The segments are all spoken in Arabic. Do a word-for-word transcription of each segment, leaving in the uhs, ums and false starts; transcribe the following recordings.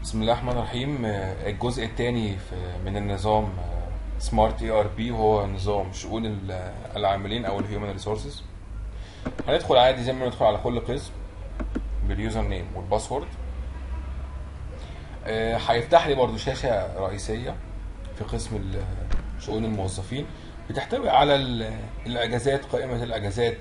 بسم الله الرحمن الرحيم. آه، الجزء الثاني من النظام سمارت اي ار بي، وهو نظام شؤون ال- العاملين او الهيومن ريسورسز. هندخل عادي زي ما ندخل على كل قسم باليوزر نيم والباسورد. آه، هيفتح لي برضو شاشة رئيسية في قسم ال- شؤون الموظفين، بتحتوي على ال- الاجازات، قائمة الاجازات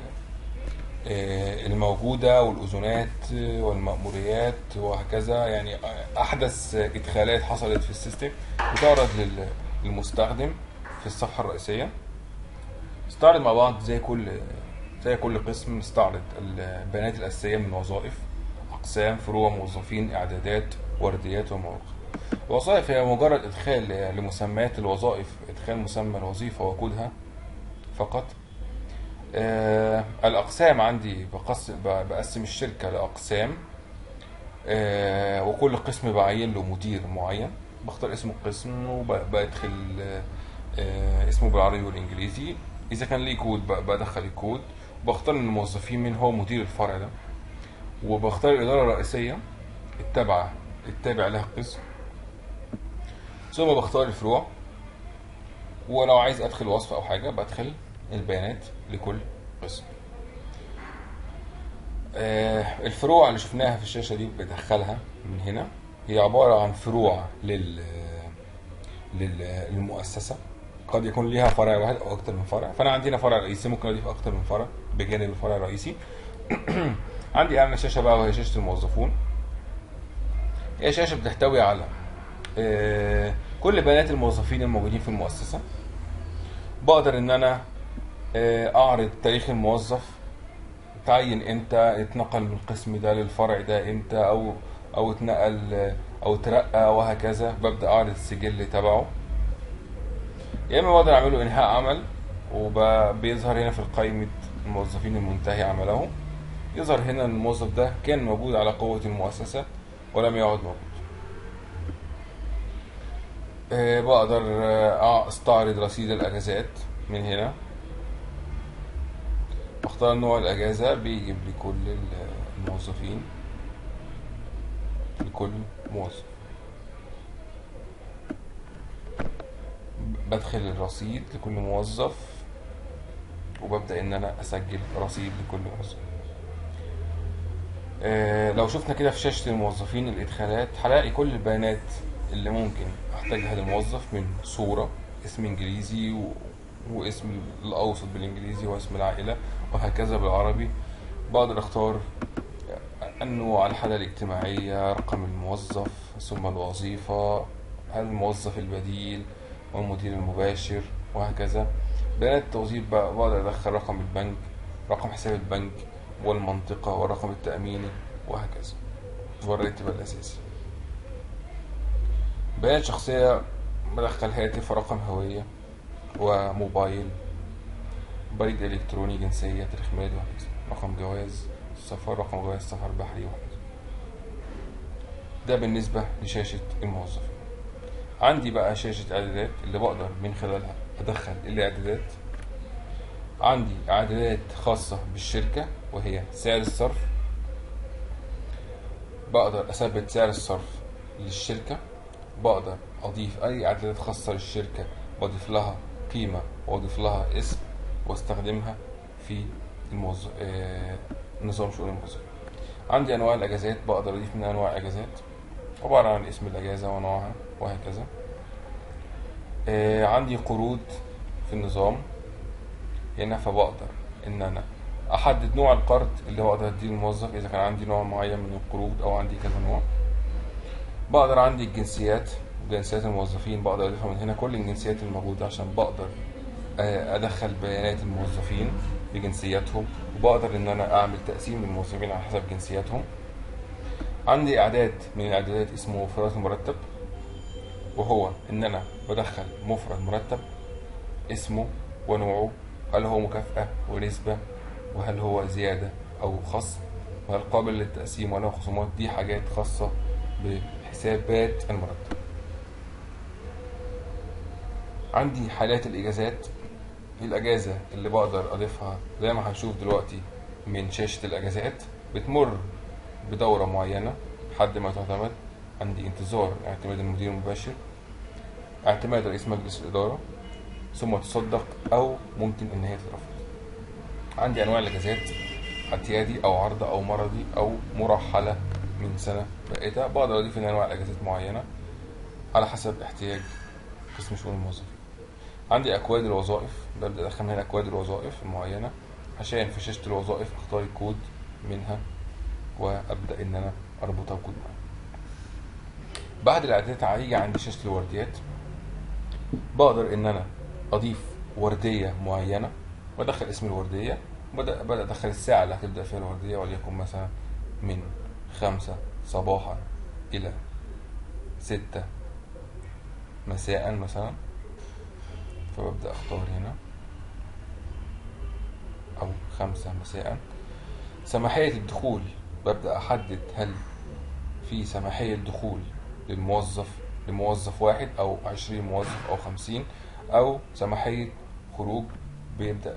آه، الموجودة، والأذونات آه، والمأموريات وهكذا. يعني آه، أحدث آه، إدخالات حصلت في السيستم بتعرض لل- للمستخدم في الصفحة الرئيسية. نستعرض مع بعض زي كل زي كل قسم. نستعرض البيانات الأساسية من وظائف، أقسام، فروع، موظفين، إعدادات، ورديات، ومواقع. الوظائف هي مجرد إدخال لمسميات الوظائف، إدخال مسمى الوظيفة وكودها فقط. آه الأقسام عندي بقسم, بقسم الشركة لأقسام. آه وكل قسم بعين له مدير معين. بختار اسم القسم وبدخل آه آه اسمه بالعربي والإنجليزي. إذا كان ليه كود ب- بدخل الكود. بختار الموظفين مين هو مدير الفرع ده، وبختار الإدارة الرئيسية التابعة التابع لها القسم. ثم بختار الفروع، ولو عايز أدخل وصف أو حاجة بدخل البيانات لكل قسم. آه، الفروع اللي شفناها في الشاشة دي بدخلها من هنا. هي عبارة عن فروع لل... لل... للمؤسسة. قد يكون ليها فرع واحد أو أكتر من فرع، فأنا عندنا فرع رئيسي ممكن أضيف أكتر من فرع بجانب الفرع الرئيسي. عندي أعلى شاشة بقى، وهي شاشة الموظفون. هي شاشة بتحتوي على آه، كل بيانات الموظفين الموجودين في المؤسسة. بقدر إن أنا آه، أعرض تاريخ الموظف، تعين امتى، اتنقل من القسم ده للفرع ده امتى، او او اتنقل او اترقى وهكذا. ببدا اعرض السجل تبعه. يا اما بقدر اعمله انهاء عمل، وبيظهر هنا في قائمة الموظفين المنتهي عمله. يظهر هنا ان الموظف ده كان موجود على قوة المؤسسة ولم يعد موجود. أه بقدر أه استعرض رصيد الاجازات من هنا. بختار نوع الاجازة، بيجيب لي كل الموظفين لكل موظف. بدخل الرصيد لكل موظف، وببدأ ان انا اسجل رصيد لكل موظف. آه لو شفنا كده في شاشة الموظفين الادخالات، هلاقي كل البيانات اللي ممكن احتاجها للموظف، من صورة، اسم انجليزي و... واسم الاوسط بالانجليزي، واسم العائلة، وهكذا بالعربي. بقدر اختار النوع، الحالة الاجتماعية، رقم الموظف، ثم الوظيفة، هل الموظف البديل والمدير المباشر، وهكذا. بيانات التوظيف بقى بقدر أدخل رقم البنك، رقم حساب البنك، والمنطقة، والرقم التأميني، وهكذا، والراتب الأساسي. بيانات شخصية، بدخل هاتف ورقم هوية وموبايل، بريد إلكتروني، جنسية، تاريخ ميلاد، وهكذا، رقم جواز سفر، رقم جواز سفر بحري، وهكذا. ده بالنسبة لشاشة الموظف. عندي بقى شاشة إعدادات اللي بقدر من خلالها أدخل الإعدادات. عندي إعدادات خاصة بالشركة، وهي سعر الصرف. بقدر أثبت سعر الصرف للشركة. بقدر أضيف أي إعدادات خاصة للشركة، وأضيف لها قيمة، وأضيف لها اسم، واستخدمها في الموظف آه... نظام شؤون الموظف. عندي أنواع الأجازات، بقدر أضيف من أنواع الأجازات، عبارة عن اسم الأجازة ونوعها، وهكذا. آه، عندي قروض في النظام هنا، فبقدر ان انا احدد نوع القرض اللي بقدر اديه للموظف، اذا كان عندي نوع معين من القروض او عندي كذا نوع. بقدر عندي الجنسيات، جنسيات الموظفين بقدر اضيفها من هنا، كل الجنسيات الموجودة، عشان بقدر آه، ادخل بيانات الموظفين بجنسياتهم، وبقدر ان انا اعمل تقسيم للموظفين على حسب جنسياتهم. عندي اعداد من الاعدادات اسمه مفردات المرتب، وهو ان انا بدخل مفرد مرتب، اسمه ونوعه، هل هو مكافأة ونسبة، وهل هو زيادة أو خصم، وهل قابل للتقسيم ولا خصومات. دي حاجات خاصة بحسابات المرتب. عندي حالات الإجازات. الأجازة اللي بقدر أضيفها زي ما هنشوف دلوقتي من شاشة الأجازات، بتمر بدورة معينة لحد ما تعتمد عندي انتظار اعتماد المدير المباشر، اعتماد رئيس مجلس الإدارة، ثم تصدق أو ممكن إن هي تترفض. عندي أنواع الأجازات: اعتيادي أو عرض أو مرضي أو مرحلة من سنة فائتة. بقدر أضيف إن أنواع الأجازات معينة على حسب احتياج قسم شؤون الموظفين. عندي أكواد الوظائف، ببدأ أدخل هنا أكواد الوظائف المعينة عشان في شاشة الوظائف أختار كود منها وأبدأ إن أنا أربطها بكود معين. بعد الإعدادات هيجي عندي شاشة الورديات، بقدر إن أنا أضيف وردية معينة وأدخل اسم الوردية، وبدأ بدأ أدخل الساعة اللي هتبدأ فيها الوردية، وليكن مثلا من خمسة صباحا إلى ستة مساء مثلا، فببدأ أختار هنا أو خمسة مساء. سماحية الدخول ببدأ أحدد هل في سماحية دخول للموظف لموظف واحد أو عشرين موظف أو خمسين، أو سماحية خروج بيبدأ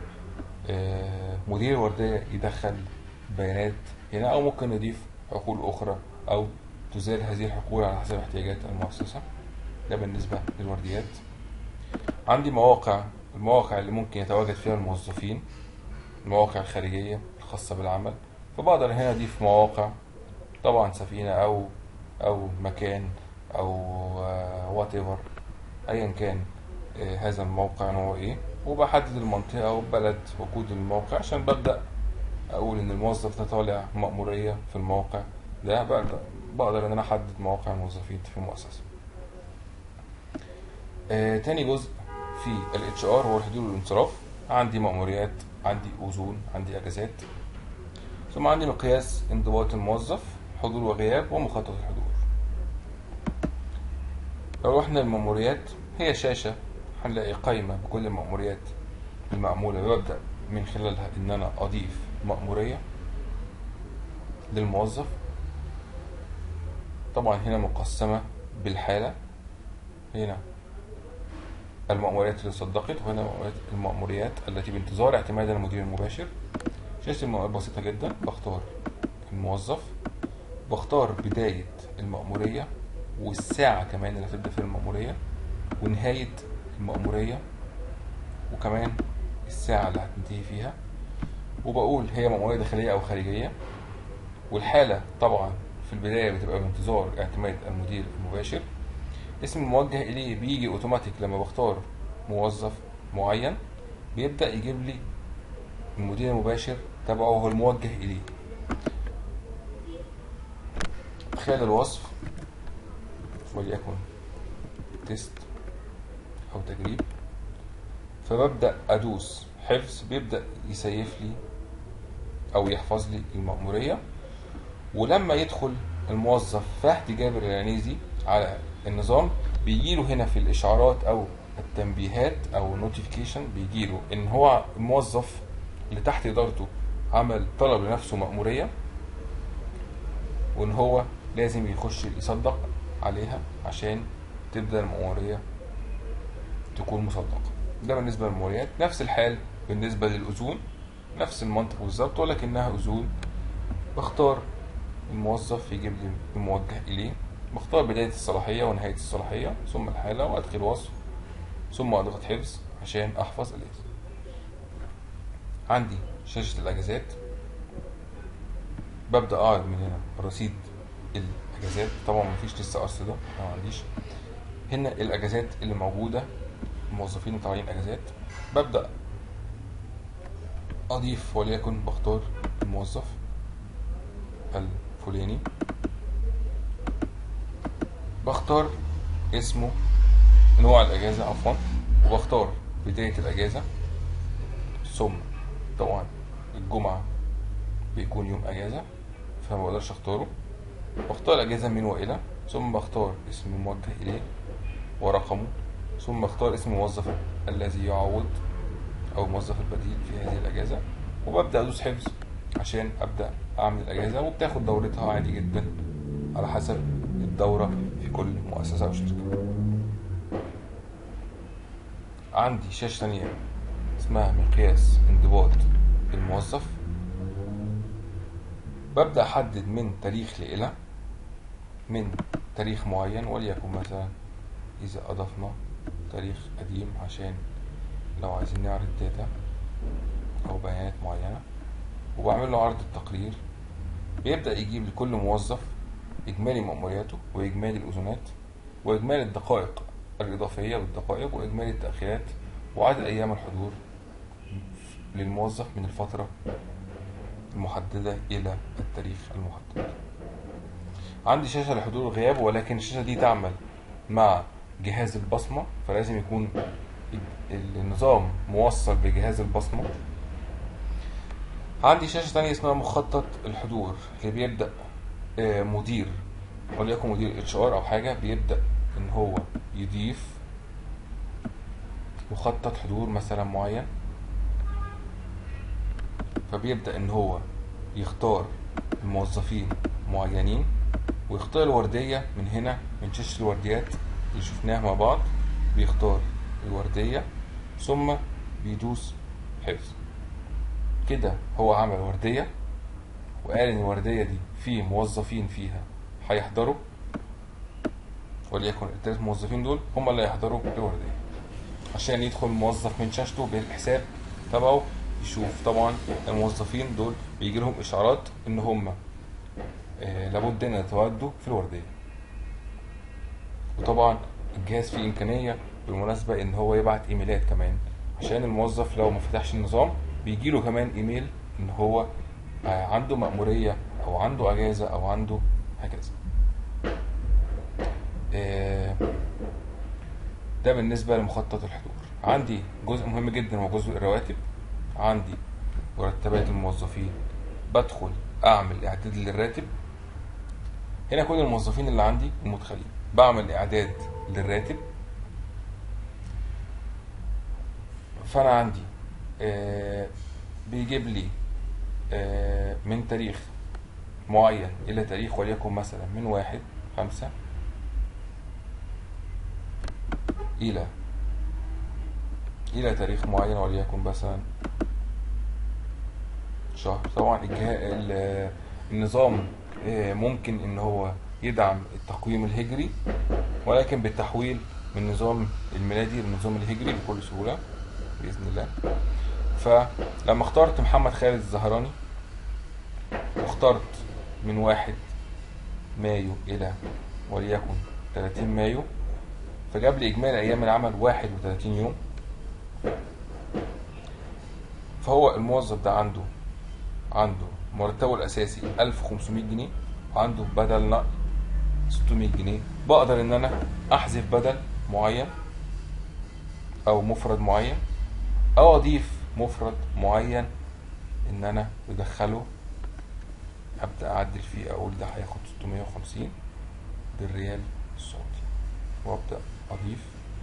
مدير الوردية يدخل بيانات هنا، أو ممكن نضيف حقول أخرى أو تزال هذه الحقول على حسب احتياجات المؤسسة. ده بالنسبة للورديات. عندي مواقع، المواقع اللي ممكن يتواجد فيها الموظفين، المواقع الخارجية الخاصة بالعمل، فبقدر هنا أضيف مواقع، طبعا سفينة أو أو مكان أو وات ايفر أيا كان هذا الموقع هو إيه، وبحدد المنطقة وبلد وكود الموقع عشان ببدأ أقول إن الموظف ده طالع مأمورية في الموقع ده. بقدر, بقدر إن أنا أحدد مواقع الموظفين في المؤسسة. آه تاني جزء في ال اتش ار هو الحضور والانصراف. عندي مأموريات، عندي أذون، عندي أجازات، ثم عندي مقياس انضباط الموظف، حضور وغياب، ومخطط الحضور. لو رحنا للمأموريات، هي شاشة هنلاقي قائمة بكل المأموريات المعمولة، ببدأ من خلالها إن أنا أضيف مأمورية للموظف. طبعا هنا مقسمة بالحالة، هنا المأموريات اللي صدقت، وهنا المأموريات التي بانتظار اعتماد المدير المباشر. شاشة المأموريات بسيطة جدا، بختار الموظف، بختار بداية المأمورية والساعة كمان اللي هتبدأ فيها المأمورية، ونهاية المأمورية، وكمان الساعة اللي هتنتهي فيها، وبقول هي مأمورية داخلية أو خارجية. والحالة طبعا في البداية بتبقى بانتظار اعتماد المدير المباشر. اسم الموجه إليه بيجي أوتوماتيك لما بختار موظف معين، بيبدأ يجيب لي المدير المباشر تبعه هو الموجه إليه. خلال الوصف وليكن تيست أو تجريب، فببدأ أدوس حفظ، بيبدأ يسيف لي أو يحفظ لي المأمورية. ولما يدخل الموظف فهد جابر العنيزي على النظام، بيجيله هنا في الإشعارات أو التنبيهات أو نوتيفيكيشن، بيجيله إن هو الموظف اللي تحت إدارته عمل طلب لنفسه مأمورية، وإن هو لازم يخش يصدق عليها عشان تبدأ المأمورية تكون مصدقة. ده بالنسبة للمأموريات. نفس الحال بالنسبة للأذون، نفس المنطق بالظبط، ولكنها أذون. بختار الموظف يجيب لي الموجه إليه، بختار بداية الصلاحية ونهاية الصلاحية، ثم الحالة، وأدخل وصف، ثم أضغط حفظ عشان أحفظ الاسم. عندي شاشة الأجازات، ببدأ أعرض من هنا رصيد الأجازات. طبعا مفيش لسه أرصدة، ما عنديش. هنا الأجازات اللي موجودة، الموظفين اللي طالعين أجازات. ببدأ أضيف، وليكن بختار الموظف الفلاني، بختار اسمه، نوع الأجازة عفوا، وبختار بداية الأجازة، ثم طبعا الجمعة بيكون يوم أجازة فما بقدرش أختاره. بختار الأجازة من وإلى، ثم بختار اسم الموجه إليه ورقمه، ثم بختار اسم الموظف الذي يعوض أو الموظف البديل في هذه الأجازة، وببدأ أدوس حفظ عشان أبدأ أعمل الأجازة. وبتاخد دورتها عادي جدا على حسب الدورة في كل مؤسسة أو شركة. عندي شاشة ثانية اسمها مقياس انضباط الموظف. ببدأ أحدد من تاريخ لإلى، من تاريخ معين، وليكن مثلا إذا أضفنا تاريخ قديم عشان لو عايزين نعرض داتا أو بيانات معينة، وبعمل له عرض التقرير، بيبدأ يجيب لكل موظف إجمالي مأمورياته وإجمالي الأذونات وإجمالي الدقائق الإضافية بالدقائق وإجمالي التأخيرات وعدد أيام الحضور للموظف من الفترة المحددة إلى التاريخ المحدد. عندي شاشة لحضور الغياب، ولكن الشاشة دي تعمل مع جهاز البصمة، فلازم يكون النظام موصل بجهاز البصمة. عندي شاشة تانية اسمها مخطط الحضور، اللي بيبدأ مدير وليكن مدير اتش ار او حاجة بيبدأ ان هو يضيف مخطط حضور مثلا معين، فبيبدأ ان هو يختار الموظفين معينين ويختار الوردية من هنا من شاشة الورديات اللي شفناها مع بعض، بيختار الوردية ثم بيدوس حفظ. كده هو عمل وردية وقال ان الوردية دي في موظفين فيها هيحضروا، وليكن الثلاث موظفين دول هم اللي هيحضروا الوردية. عشان يدخل موظف من شاشته بالحساب تبعه يشوف، طبعا الموظفين دول بيجي لهم اشعارات ان هم آه لابد ان يتواجدوا في الوردية. وطبعا الجهاز فيه امكانية بالمناسبة ان هو يبعت ايميلات كمان، عشان الموظف لو ما فتحش النظام بيجي له كمان ايميل ان هو آه عنده مأمورية او عنده اجازة او عنده هكذا. آه ده بالنسبة لمخطط الحضور. عندي جزء مهم جدا هو جزء الرواتب. عندي مرتبات الموظفين، بدخل اعمل اعداد للراتب. هنا كل الموظفين اللي عندي المدخلين بعمل اعداد للراتب. فانا عندي آه بيجيب لي آه من تاريخ معين الى تاريخ وليكن مثلا من واحد خمسة الى الى تاريخ معين وليكن مثلا شهر. طبعا النظام ممكن ان هو يدعم التقويم الهجري، ولكن بالتحويل من النظام الميلادي للنظام الهجري بكل سهولة بإذن الله. فلما اخترت محمد خالد الزهراني واخترت من واحد مايو الى وليكن ثلاثين مايو، فجاب لي اجمالي ايام العمل واحد وثلاثين يوم. فهو الموظف ده عنده عنده مرتبه الاساسي ألف وخمسمية جنيه، عنده بدل نقل ستمية جنيه. بقدر ان انا احذف بدل معين او مفرد معين او اضيف مفرد معين ان انا ادخله، ابدا اعدل فيه اقول ده هياخد ستمية وخمسين بالريال السعودي وابدا اضيف،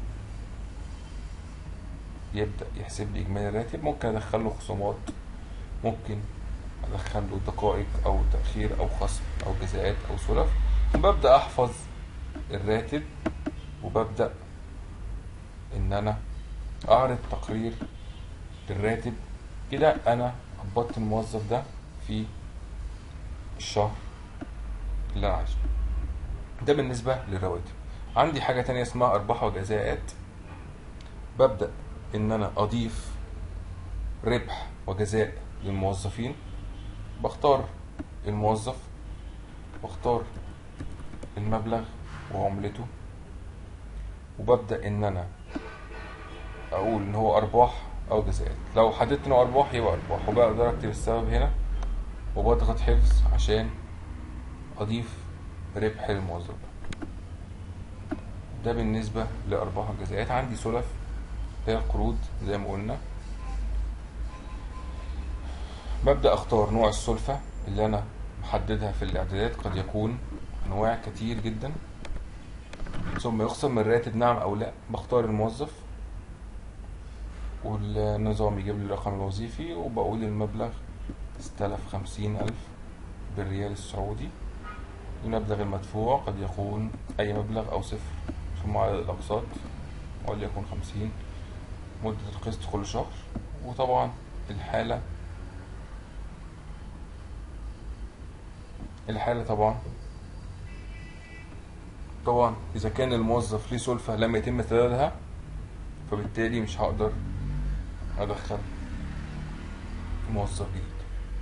يبدا يحسب لي اجمالي الراتب. ممكن ادخل له خصومات، ممكن ادخل له دقائق او تاخير او خصم او جزاءات او سلف، وببدا احفظ الراتب وببدا ان انا اعرض تقرير للراتب. كده انا قبضت الموظف ده في الشهر اللي انا عايزه. ده بالنسبه للرواتب. عندي حاجه تانية اسمها ارباح وجزاءات. ببدا ان انا اضيف ربح وجزاء للموظفين. بختار الموظف واختار المبلغ وعملته، وببدأ ان انا اقول ان هو ارباح او جزاءات. لو حددت انه ارباح يبقى ارباح، وبقدر اكتب السبب هنا وبضغط حفظ عشان اضيف ربح للموظف. ده بالنسبة لارباح وجزاءات. عندي سلف هي القروض زي ما قلنا. ببدأ اختار نوع السلفة اللي انا محددها في الاعدادات، قد يكون انواع كتير جدا. ثم يخصم من الراتب نعم او لا. بختار الموظف والنظام يجيب لي الرقم الوظيفي وبقول المبلغ ستة آلاف خمسين ألف بالريال السعودي. المبلغ المدفوع قد يكون اي مبلغ او صفر ثم عدد الاقساط وليكن خمسين. مدة القسط كل شهر. وطبعا الحالة الحالة طبعا طبعا اذا كان الموظف ليه سلفة لم يتم سدادها، فبالتالي مش هقدر ادخل موظف جديد.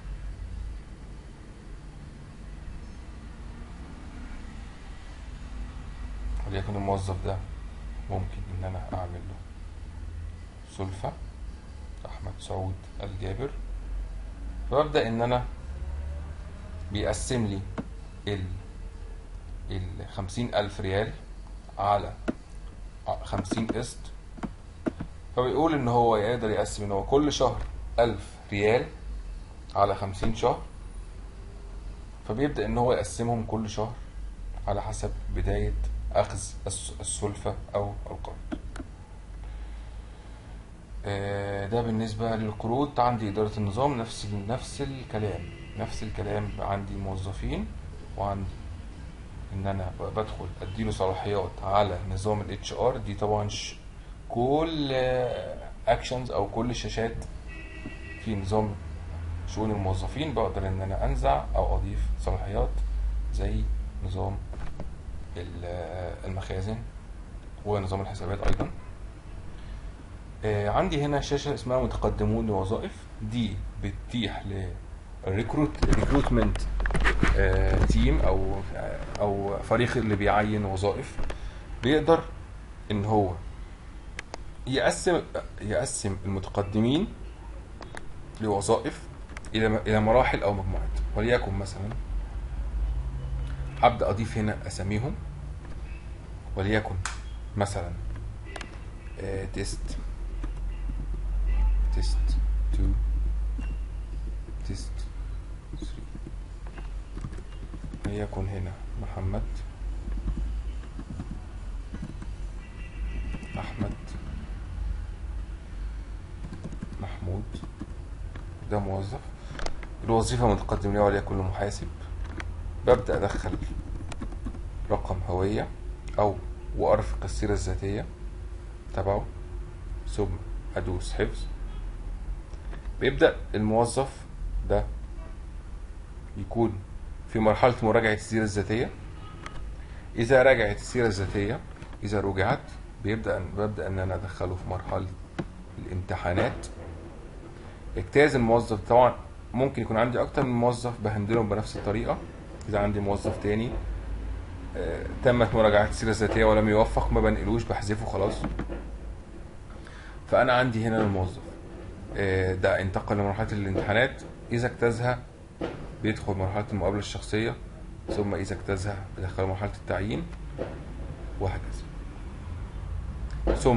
وليكن الموظف ده ممكن ان انا اعمل له سلفة احمد سعود الجابر، فببدأ ان انا بيقسم لي ال الخمسين الف ريال على خمسين قسط، فبيقول ان هو يقدر يقسم ان هو كل شهر الف ريال على خمسين شهر، فبيبدأ ان هو يقسمهم كل شهر على حسب بداية اخذ السلفة او القرض. ده بالنسبة للقروض. عندي إدارة النظام نفس نفس الكلام نفس الكلام عندي موظفين، وعندي ان انا بدخل اديله صلاحيات على نظام الاتش ار. دي طبعا كل اكشنز او كل الشاشات في نظام شؤون الموظفين بقدر ان انا انزع او اضيف صلاحيات، زي نظام المخازن ونظام الحسابات ايضا. عندي هنا شاشة اسمها متقدمون لوظائف، دي بتتيح للريكروت ريكروتمنت تيم او او فريق اللي بيعين وظائف، بيقدر ان هو يقسم يقسم المتقدمين لوظائف الى الى مراحل او مجموعات. وليكن مثلا هبدا اضيف هنا اساميهم، وليكن مثلا تيست تيست اتنين تيست تلاتة، وليكن هنا محمد احمد محمود، ده موظف. الوظيفة متقدم ليها وليكن محاسب. ببدأ ادخل رقم هوية او وارفق السيرة الذاتية تبعه، ثم ادوس حفظ. بيبدأ الموظف ده يكون في مرحلة مراجعة السيرة الذاتية. إذا رجعت السيرة الذاتية إذا رجعت بيبدأ ببدأ إن أنا أدخله في مرحلة الامتحانات. اجتاز الموظف، طبعا ممكن يكون عندي أكتر من موظف بهندلهم بنفس الطريقة. إذا عندي موظف تاني آه تمت مراجعة السيرة الذاتية ولم يوفق، ما بنقلوش، بحذفه خلاص. فأنا عندي هنا الموظف آه ده انتقل لمرحلة الامتحانات. إذا اجتازها بيدخل مرحلة المقابلة الشخصية، ثم إذا اجتازها بدخل مرحلة التعيين، وهكذا. ثم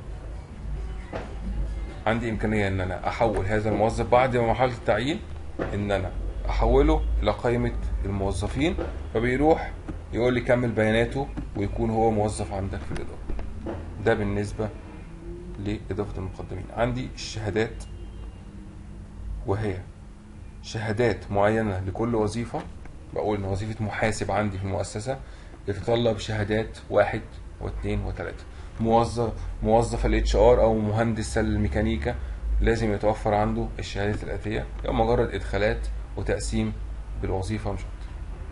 عندي إمكانية إن أنا أحول هذا الموظف بعد مرحلة التعيين، إن أنا أحوله إلى قائمة الموظفين، فبيروح يقول لي كمل بياناته ويكون هو موظف عندك في الإدارة. ده بالنسبة لإضافة المقدمين. عندي الشهادات، وهي شهادات معينة لكل وظيفة. بقول إن وظيفة محاسب عندي في المؤسسة يتطلب شهادات واحد واثنين وثلاثة. موظف موظف الاتش ار او مهندس الميكانيكا لازم يتوفر عنده الشهادات الآتية، يعني مجرد ادخالات وتقسيم بالوظيفة مش اكتر.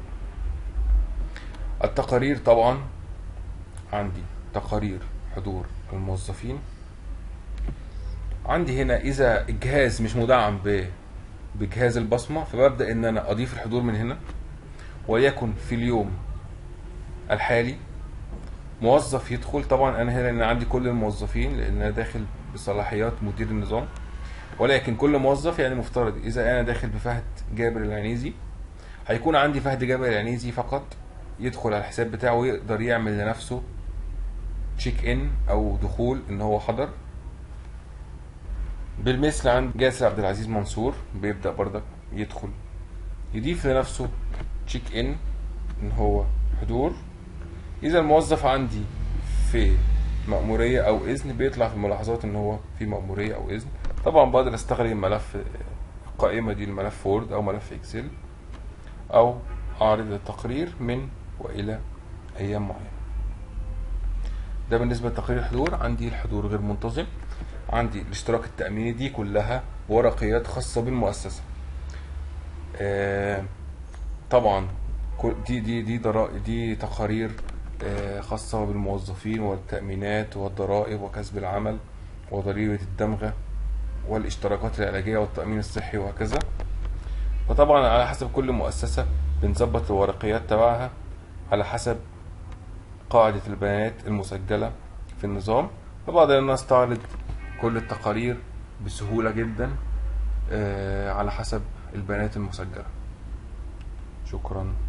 التقارير طبعا عندي تقارير حضور الموظفين. عندي هنا اذا الجهاز مش مدعم ب بجهاز البصمة، فببدأ ان انا اضيف الحضور من هنا. وليكن في اليوم الحالي موظف يدخل، طبعا انا هنا ان عندي كل الموظفين لان انا داخل بصلاحيات مدير النظام، ولكن كل موظف يعني مفترض اذا انا داخل بفهد جابر العنيزي هيكون عندي فهد جابر العنيزي فقط يدخل على الحساب بتاعه ويقدر يعمل لنفسه تشيك ان او دخول ان هو حضر. بالمثل عند جاسر عبد العزيز منصور بيبدأ برضك يدخل يضيف لنفسه تشيك ان ان هو حضور. اذا الموظف عندي في مأمورية او اذن بيطلع في الملاحظات ان هو في مأمورية او اذن. طبعا بقدر استخدم ملف القائمة دي الملف وورد او ملف اكسل، او اعرض التقرير من والى ايام معينة. ده بالنسبة لتقرير الحضور. عندي الحضور غير منتظم، عندي الاشتراك التأميني، دي كلها ورقيات خاصة بالمؤسسة. آه طبعا دي دي دي دي تقارير آه، خاصة بالموظفين والتأمينات والضرائب وكسب العمل وضريبة الدمغة والاشتراكات العلاجية والتأمين الصحي وهكذا. وطبعا على حسب كل مؤسسة بنظبط الورقيات تبعها على حسب قاعدة البيانات المسجلة في النظام، فبقدر ان انا استعرض كل التقارير بسهولة جدا آه، على حسب البيانات المسجلة. شكرا.